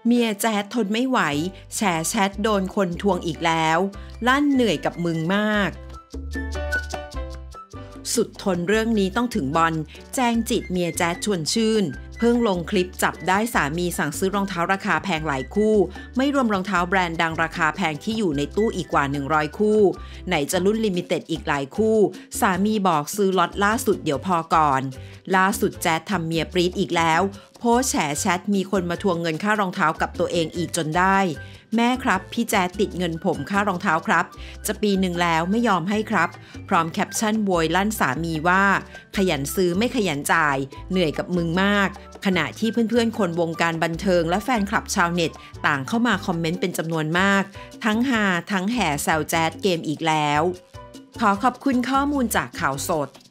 เมียแจ๊ดทนไม่ไหวแฉแชทโดนคนทวงอีกแล้วลั่นเหนื่อยกับมึงมากสุดทนเรื่องนี้ต้องถึงบอลแจงจิตเมียแจ๊ดชวนชื่นเพิ่งลงคลิปจับได้สามีสั่งซื้อรองเท้าราคาแพงหลายคู่ไม่รวมรองเท้าแบรนด์ดังราคาแพงที่อยู่ในตู้อีกกว่า100คู่ไหนจะรุ่นลิมิเต็ดอีกหลายคู่สามีบอกซื้อล็อตล่าสุดเดี๋ยวพอก่อนล่าสุดแจ๊ดทำเมียปรี๊ดอีกแล้วโพสต์แฉแชทมีคนมาทวงเงินค่ารองเท้ากับตัวเองอีกจนได้แม่ครับพี่แจ๊ดติดเงินผมค่ารองเท้าครับจะปีหนึ่งแล้วไม่ยอมให้ครับพร้อมแคปชั่นโวยลั่นสามีว่าขยันซื้อไม่ขยันจ่ายเหนื่อยกับมึงมากขณะที่เพื่อนๆคนวงการบันเทิงและแฟนคลับชาวเน็ตต่างเข้ามาคอมเมนต์เป็นจำนวนมากทั้งฮาทั้งแห่แซวแจ๊ดเกมอีกแล้วขอขอบคุณข้อมูลจากข่าวสด